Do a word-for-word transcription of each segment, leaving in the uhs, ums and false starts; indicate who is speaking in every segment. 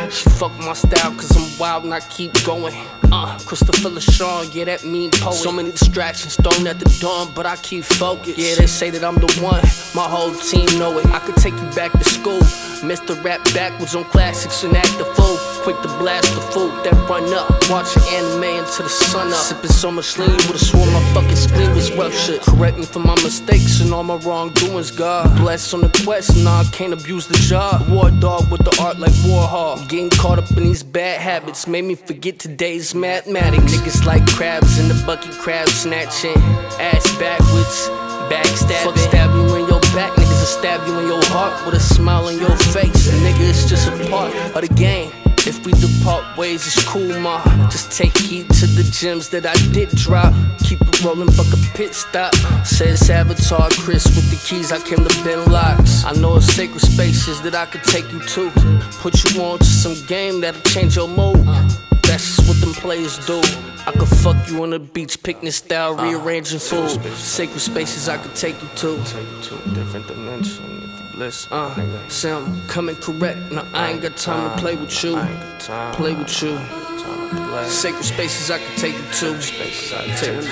Speaker 1: She fuck my style cause I'm wild and I keep going. Uh, Kris Leshaun, yeah, that mean poet. So many distractions thrown at the dawn, but I keep focused. Yeah, they say that I'm the one, my whole team know it. I could take you back to school, Mister Rap backwards on classics and act the fool. Quick to blast the food, then run up, watching anime until the sun up. Sipping so much lean, would've sworn my fucking spleen was rough shit. Correct me for my mistakes and all my wrongdoings, God bless on the quest, nah, I can't abuse the job. War dog with the art like Warhol. Getting caught up in these bad habits made me forget today's mathematics. Niggas like crabs in the bucket, crab snatching, ass backwards, backstabbing. Fuck stab you in your back, niggas will stab you in your heart with a smile on your face. Nigga, it's just a part of the game. If we depart ways, it's cool, ma. Just take heed to the gems that I did drop. Keep it rolling, fuck a pit stop. Says Avatar Kris with the keys, I came to bend locks. I know it's sacred spaces that I could take you to. Put you on to some game that'll change your mood. That's just what them players do. I could fuck you on the beach, picnic style, rearranging food. Sacred spaces I could take you to. Take you to a different dimension. Listen, uh, sound coming correct. Now I ain't got time to play with you. Play with you. Sacred spaces I can take you to. Spaces I can take you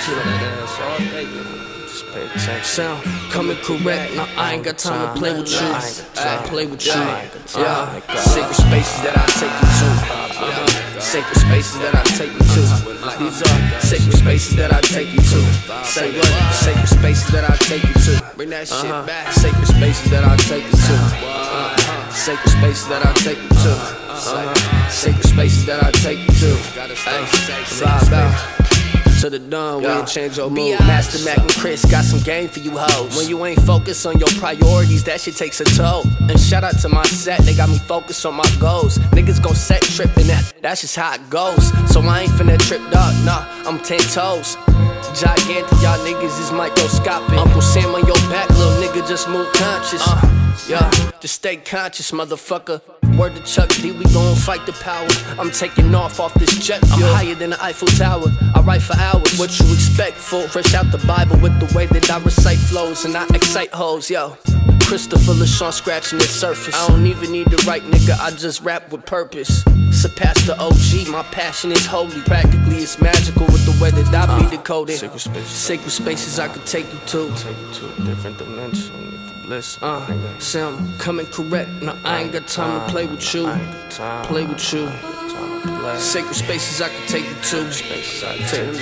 Speaker 1: to. Just pay attention. Sound coming correct. Now I ain't got time to play with you. Play with you. Yeah. Sacred spaces that I take you to. Sacred spaces that I take you to. These are sacred spaces that I take you to. Say what? Sacred spaces that I take you to. Bring that shit back. Sacred spaces that I take you to. Sacred spaces that I take you to. Sacred spaces that I take you to. Vibe out to the dawn, we ain't change your mood. Master Mac and Kris got some game for you hoes. When you ain't focused on your priorities, that shit takes a toll. And shout out to my set, they got me focused on my goals. Niggas gon' set trippin', that, that's just how it goes. So I ain't finna trip, dog, nah, I'm ten toes. Gigantic, y'all niggas is microscopic. Uncle Sam on your back, little nigga, just move conscious. Uh, yeah, just stay conscious, motherfucker. Word to Chuck D, we gon' fight the power. I'm taking off off this jet fuel. I'm higher than the Eiffel Tower. I write for hours. What you expect, fool? Fresh out the Bible with the way that I recite flows and I excite hoes, yo. Kris Leshaun scratching the surface. I don't even need to write, nigga, I just rap with purpose. Surpass the O G, my passion is holy. Practically it's magical with the way that I be decoded. Sacred spaces, sacred spaces I could take you to. Take you to a different dimension. Listen, uh, sound coming correct. Now I ain't got time to play with you. Play with you. Sacred spaces I can take you to. Spaces I can take you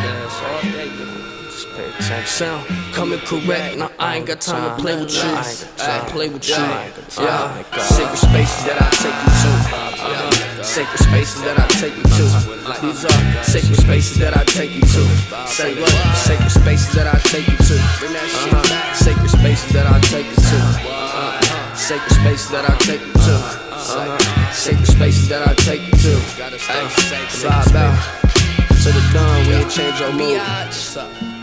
Speaker 1: to. Just pay attention. Sound coming correct. Now I ain't got time to play with you. Play with you. Yeah. Sacred spaces that I take you to. Sacred spaces that I take you to. These are sacred spaces that I take you to. Say what? Sacred spaces that I take you to. Uh-huh. Sacred spaces that I take you to. Uh-huh. Sacred spaces that I take you to. Uh-huh. Sacred spaces that I take you to. Hey, vibe out to the dawn, we ain't change your mood.